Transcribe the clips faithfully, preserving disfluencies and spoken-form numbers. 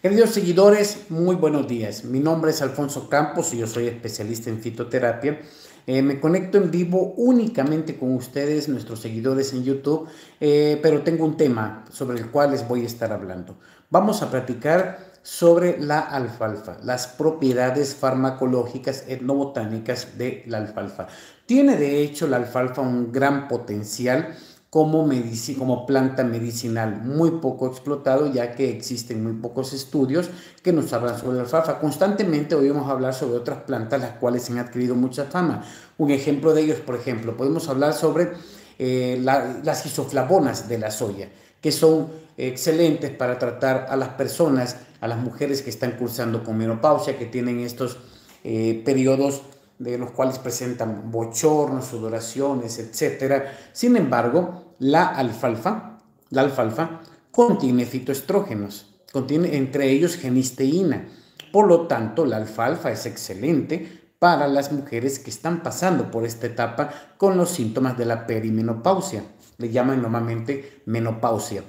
Queridos seguidores, muy buenos días. Mi nombre es Alfonso Campos y yo soy especialista en fitoterapia. Eh, me conecto en vivo únicamente con ustedes, nuestros seguidores en YouTube, eh, pero tengo un tema sobre el cual les voy a estar hablando. Vamos a platicar sobre la alfalfa, las propiedades farmacológicas etnobotánicas de la alfalfa. Tiene de hecho la alfalfa un gran potencial como, medici como planta medicinal, muy poco explotado, ya que existen muy pocos estudios que nos hablan sobre la alfalfa. Constantemente oímos hablar sobre otras plantas, las cuales han adquirido mucha fama. Un ejemplo de ellos, por ejemplo, podemos hablar sobre eh, la, las isoflavonas de la soya, que son excelentes para tratar a las personas, a las mujeres que están cursando con menopausia, que tienen estos eh, periodos de los cuales presentan bochornos, sudoraciones, etcétera. Sin embargo, la alfalfa, la alfalfa contiene fitoestrógenos, contiene entre ellos genisteína. Por lo tanto, la alfalfa es excelente para las mujeres que están pasando por esta etapa con los síntomas de la perimenopausia. Le llaman normalmente menopausia,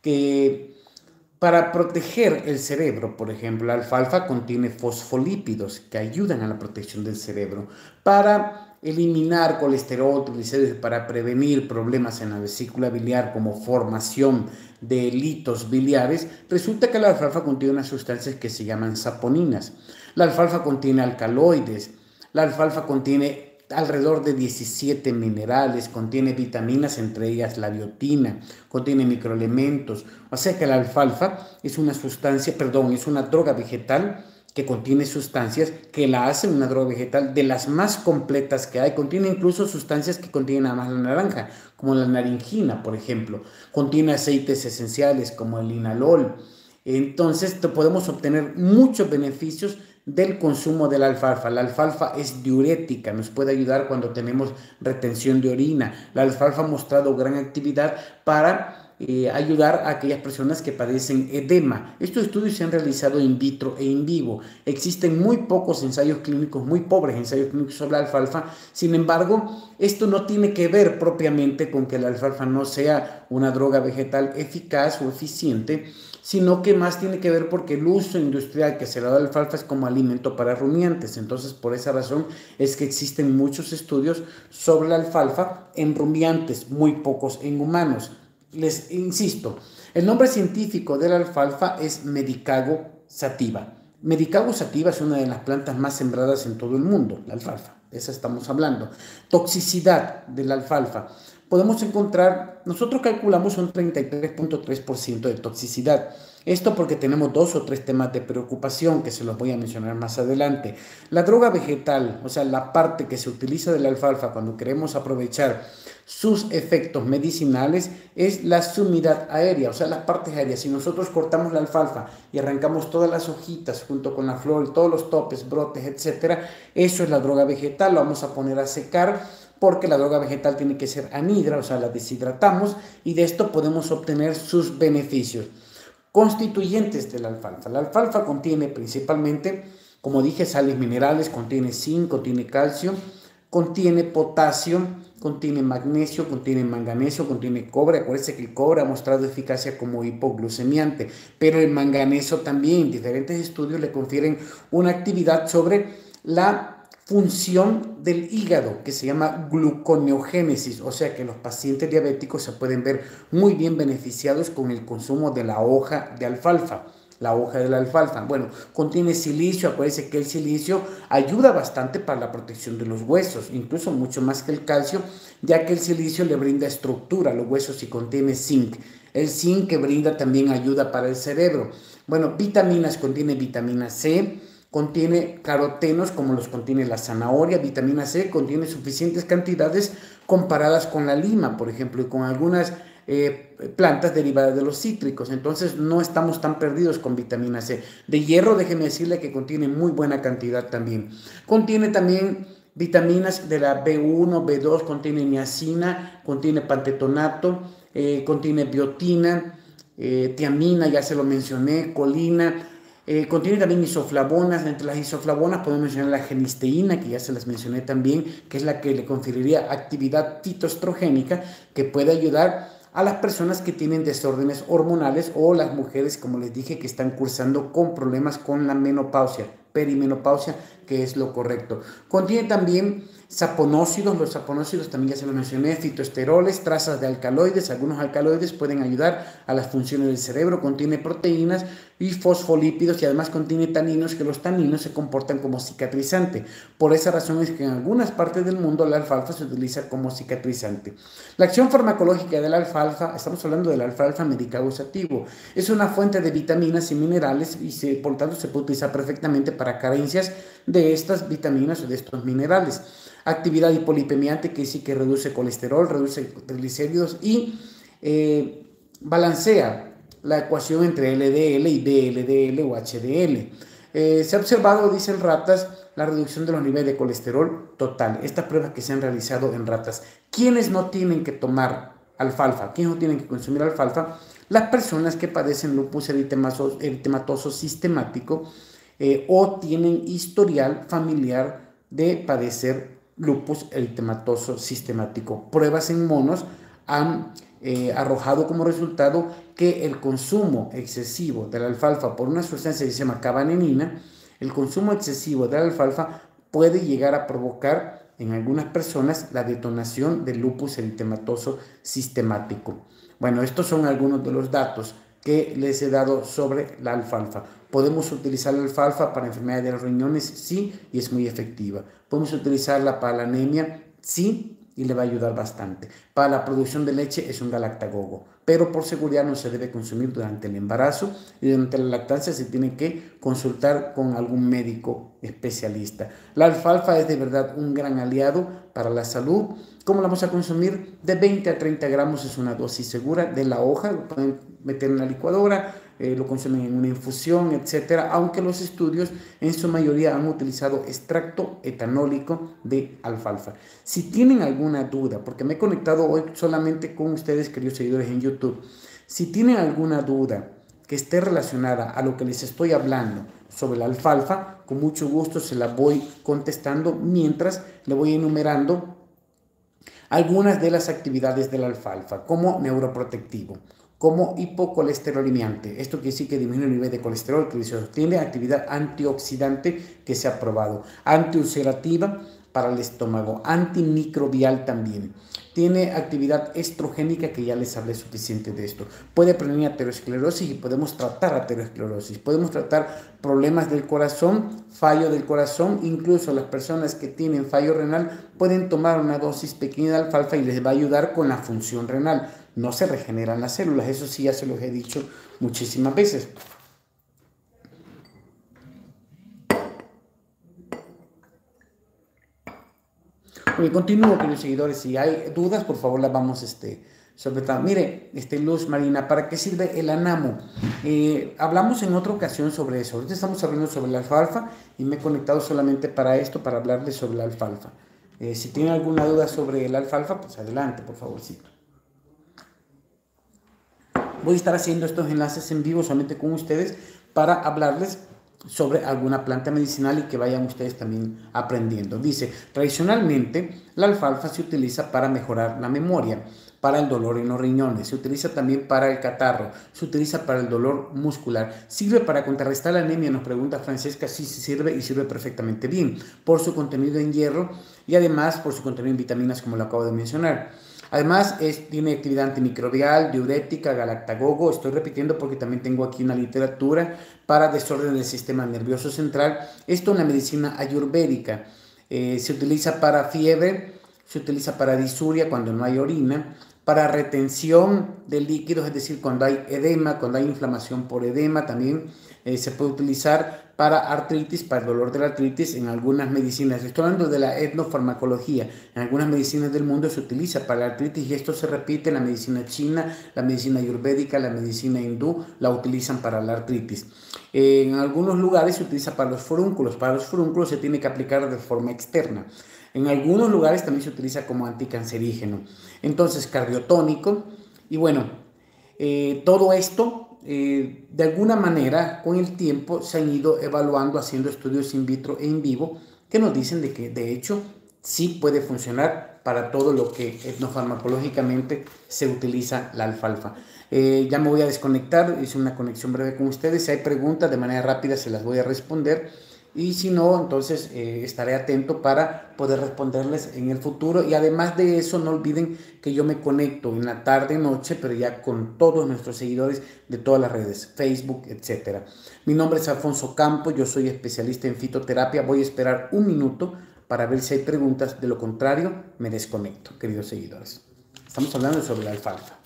que para proteger el cerebro, por ejemplo, la alfalfa contiene fosfolípidos que ayudan a la protección del cerebro. Para eliminar colesterol, triglicéridos, para prevenir problemas en la vesícula biliar como formación de litos biliares, resulta que la alfalfa contiene unas sustancias que se llaman saponinas. La alfalfa contiene alcaloides, la alfalfa contiene alrededor de diecisiete minerales, contiene vitaminas, entre ellas la biotina, contiene microelementos. O sea que la alfalfa es una sustancia, perdón, es una droga vegetal que contiene sustancias que la hacen una droga vegetal de las más completas que hay. Contiene incluso sustancias que contienen nada más la naranja, como la naringina, por ejemplo. Contiene aceites esenciales como el linalol. Entonces podemos obtener muchos beneficios del consumo de la alfalfa. La alfalfa es diurética, nos puede ayudar cuando tenemos retención de orina. La alfalfa ha mostrado gran actividad para eh, ayudar a aquellas personas que padecen edema. Estos estudios se han realizado in vitro e in vivo. Existen muy pocos ensayos clínicos, muy pobres ensayos clínicos sobre la alfalfa. Sin embargo, esto no tiene que ver propiamente con que la alfalfa no sea una droga vegetal eficaz o eficiente, sino que más tiene que ver porque el uso industrial que se le da a la alfalfa es como alimento para rumiantes. Entonces, por esa razón es que existen muchos estudios sobre la alfalfa en rumiantes, muy pocos en humanos. Les insisto, el nombre científico de la alfalfa es Medicago sativa. Medicago sativa es una de las plantas más sembradas en todo el mundo, la alfalfa, de esa estamos hablando. Toxicidad de la alfalfa. Podemos encontrar, nosotros calculamos un treinta y tres punto tres por ciento de toxicidad. Esto porque tenemos dos o tres temas de preocupación que se los voy a mencionar más adelante. La droga vegetal, o sea, la parte que se utiliza de la alfalfa cuando queremos aprovechar sus efectos medicinales, es la sumidad aérea, o sea, las partes aéreas. Si nosotros cortamos la alfalfa y arrancamos todas las hojitas junto con la flor, todos los topes, brotes, etcétera, eso es la droga vegetal. Lo vamos a poner a secar, porque la droga vegetal tiene que ser anhidra, o sea, la deshidratamos y de esto podemos obtener sus beneficios. Constituyentes de la alfalfa. La alfalfa contiene principalmente, como dije, sales minerales, contiene zinc, contiene calcio, contiene potasio, contiene magnesio, contiene manganeso, contiene cobre. Acuérdense que el cobre ha mostrado eficacia como hipoglucemiante, pero el manganeso también, diferentes estudios le confieren una actividad sobre la función del hígado que se llama gluconeogénesis, o sea que los pacientes diabéticos se pueden ver muy bien beneficiados con el consumo de la hoja de alfalfa. La hoja de la alfalfa, bueno, contiene silicio. Acuérdense que el silicio ayuda bastante para la protección de los huesos, incluso mucho más que el calcio, ya que el silicio le brinda estructura a los huesos y contiene zinc. El zinc que brinda también ayuda para el cerebro. Bueno, vitaminas, contiene vitamina C, contiene carotenos como los contiene la zanahoria. Vitamina C contiene suficientes cantidades comparadas con la lima, por ejemplo, y con algunas eh, plantas derivadas de los cítricos. Entonces no estamos tan perdidos con vitamina C. De hierro, déjeme decirle que contiene muy buena cantidad también. Contiene también vitaminas de la B uno, B dos, contiene niacina, contiene pantetonato, eh, contiene biotina, eh, tiamina, ya se lo mencioné, colina. Eh, contiene también isoflavonas. Entre las isoflavonas podemos mencionar la genisteína, que ya se las mencioné también, que es la que le conferiría actividad fitoestrogénica que puede ayudar a las personas que tienen desórdenes hormonales o las mujeres, como les dije, que están cursando con problemas con la menopausia, perimenopausia, que es lo correcto. Contiene también saponócidos, los saponócidos también ya se los mencioné, fitoesteroles, trazas de alcaloides, algunos alcaloides pueden ayudar a las funciones del cerebro, contiene proteínas y fosfolípidos y además contiene taninos, que los taninos se comportan como cicatrizante. Por esa razón es que en algunas partes del mundo la alfalfa se utiliza como cicatrizante. La acción farmacológica de la alfalfa, estamos hablando del alfalfa medicago sativa, es una fuente de vitaminas y minerales y se, por tanto se puede utilizar perfectamente para carencias de estas vitaminas o de estos minerales. Actividad hipolipemiante, que sí que reduce colesterol, reduce triglicéridos y eh, balancea la ecuación entre L D L y B L D L o H D L. Eh, se ha observado, dicen ratas, la reducción de los niveles de colesterol total. Estas pruebas que se han realizado en ratas. ¿Quiénes no tienen que tomar alfalfa? ¿Quiénes no tienen que consumir alfalfa? Las personas que padecen lupus eritematoso, eritematoso sistemático eh, o tienen historial familiar de padecer lupus eritematoso sistemático. Pruebas en monos han eh, arrojado como resultado que el consumo excesivo de la alfalfa por una sustancia que se llama cabaninina, el consumo excesivo de la alfalfa puede llegar a provocar en algunas personas la detonación del lupus eritematoso sistemático. Bueno, estos son algunos de los datos que les he dado sobre la alfalfa. ¿Podemos utilizar la alfalfa para enfermedades de los riñones? Sí, y es muy efectiva. ¿Podemos utilizarla para la anemia? Sí, y le va a ayudar bastante. Para la producción de leche es un galactagogo, pero por seguridad no se debe consumir durante el embarazo y durante la lactancia se tiene que consultar con algún médico especialista. La alfalfa es de verdad un gran aliado para la salud. ¿Cómo la vamos a consumir? De veinte a treinta gramos es una dosis segura de la hoja, lo pueden meter en la licuadora, eh, lo consumen en una infusión, etcétera, aunque los estudios en su mayoría han utilizado extracto etanólico de alfalfa. Si tienen alguna duda, porque me he conectado hoy solamente con ustedes, queridos seguidores en YouTube, si tienen alguna duda que esté relacionada a lo que les estoy hablando sobre la alfalfa, con mucho gusto se la voy contestando mientras le voy enumerando algunas de las actividades de la alfalfa, como neuroprotectivo, como hipocolesterolimiante. Esto quiere decir que disminuye el nivel de colesterol, que tiene actividad antioxidante que se ha probado, antiulcerativa para el estómago, antimicrobial también. Tiene actividad estrogénica, que ya les hablé suficiente de esto. Puede prevenir aterosclerosis y podemos tratar aterosclerosis. Podemos tratar problemas del corazón, fallo del corazón. Incluso las personas que tienen fallo renal pueden tomar una dosis pequeña de alfalfa y les va a ayudar con la función renal. No se regeneran las células, eso sí ya se los he dicho muchísimas veces. Oye, continúo, queridos seguidores. Si hay dudas, por favor, las vamos este, sobre todo. Mire, este, Luz Marina, ¿para qué sirve el anamo? Eh, hablamos en otra ocasión sobre eso. Ahorita estamos hablando sobre la alfalfa y me he conectado solamente para esto, para hablarles sobre la alfalfa. Eh, si tienen alguna duda sobre la alfalfa, pues adelante, por favorcito. Voy a estar haciendo estos enlaces en vivo solamente con ustedes para hablarles sobre alguna planta medicinal y que vayan ustedes también aprendiendo. Dice, tradicionalmente la alfalfa se utiliza para mejorar la memoria, para el dolor en los riñones, se utiliza también para el catarro, se utiliza para el dolor muscular, sirve para contrarrestar la anemia, nos pregunta Francesca. Sí, sí sirve y sirve perfectamente bien por su contenido en hierro y además por su contenido en vitaminas, como lo acabo de mencionar. Además, es, tiene actividad antimicrobial, diurética, galactagogo. Estoy repitiendo porque también tengo aquí una literatura para desorden del sistema nervioso central. Esto es una medicina ayurvédica. Eh, se utiliza para fiebre, se utiliza para disuria cuando no hay orina, para retención de líquidos, es decir, cuando hay edema, cuando hay inflamación por edema, también eh, se puede utilizar para artritis, para el dolor de la artritis en algunas medicinas. Estoy hablando de la etnofarmacología. En algunas medicinas del mundo se utiliza para la artritis y esto se repite en la medicina china, la medicina ayurvédica, la medicina hindú, la utilizan para la artritis. Eh, en algunos lugares se utiliza para los furúnculos. Para los furúnculos se tiene que aplicar de forma externa. En algunos lugares también se utiliza como anticancerígeno. Entonces, cardiotónico. Y bueno, eh, todo esto Eh, de alguna manera con el tiempo se han ido evaluando, haciendo estudios in vitro e in vivo que nos dicen de que de hecho sí puede funcionar para todo lo que etnofarmacológicamente se utiliza la alfalfa. Eh, ya me voy a desconectar, hice una conexión breve con ustedes. Si hay preguntas, de manera rápida se las voy a responder. Y si no, entonces eh, estaré atento para poder responderles en el futuro. Y además de eso, no olviden que yo me conecto en la tarde, noche, pero ya con todos nuestros seguidores de todas las redes, Facebook, etcétera. Mi nombre es Alfonso Campos, yo soy especialista en fitoterapia. Voy a esperar un minuto para ver si hay preguntas. De lo contrario, me desconecto, queridos seguidores. Estamos hablando sobre la alfalfa.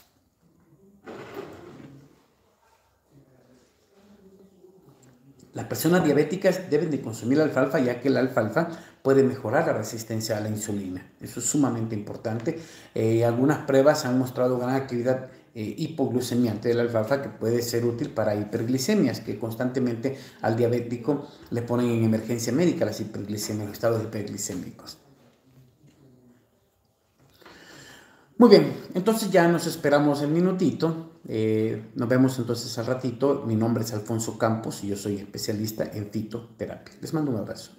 Las personas diabéticas deben de consumir la alfalfa, ya que la alfalfa puede mejorar la resistencia a la insulina. Eso es sumamente importante. Eh, algunas pruebas han mostrado gran actividad eh, hipoglucemiante de la alfalfa, que puede ser útil para hiperglicemias, que constantemente al diabético le ponen en emergencia médica las hiperglicemias, estados hiperglicémicos. Muy bien, entonces ya nos esperamos el minutito. Eh, nos vemos entonces al ratito. Mi nombre es Alfonso Campos y yo soy especialista en fitoterapia. Les mando un abrazo.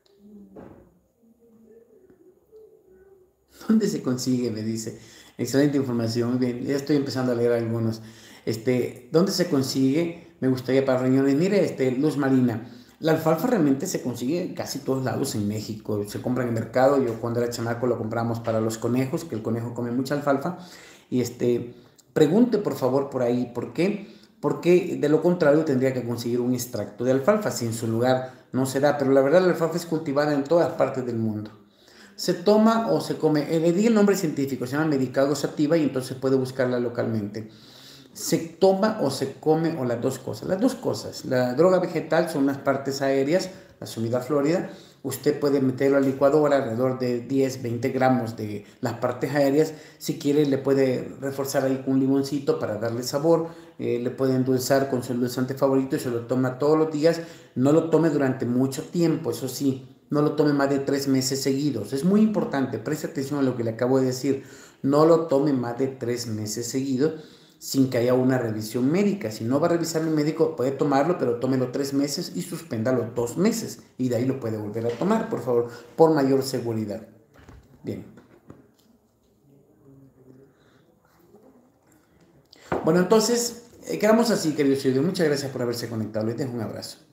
¿Dónde se consigue? Me dice. Excelente información. Muy bien, ya estoy empezando a leer algunos. Este, ¿dónde se consigue? Me gustaría para reuniones. Mire, este, Luz Marina. La alfalfa realmente se consigue en casi todos lados en México. Se compra en el mercado. Yo cuando era chamaco lo compramos para los conejos, que el conejo come mucha alfalfa. Y este, pregunte por favor por ahí por qué. Porque de lo contrario tendría que conseguir un extracto de alfalfa, si en su lugar no se da. Pero la verdad la alfalfa es cultivada en todas partes del mundo. Se toma o se come. Eh, le di el nombre científico, se llama Medicago sativa y entonces puede buscarla localmente. Se toma o se come o las dos cosas. Las dos cosas. La droga vegetal son unas partes aéreas, la sumida florida. Usted puede meterlo a la licuadora, alrededor de diez, veinte gramos de las partes aéreas. Si quiere, le puede reforzar ahí con un limoncito para darle sabor. Eh, le puede endulzar con su endulzante favorito y se lo toma todos los días. No lo tome durante mucho tiempo, eso sí. No lo tome más de tres meses seguidos. Es muy importante, preste atención a lo que le acabo de decir. No lo tome más de tres meses seguidos sin que haya una revisión médica. Si no va a revisar el médico, puede tomarlo, pero tómelo tres meses y suspéndalo dos meses. Y de ahí lo puede volver a tomar, por favor, por mayor seguridad. Bien. Bueno, entonces, eh, quedamos así, queridos seguidores. Muchas gracias por haberse conectado. Les dejo un abrazo.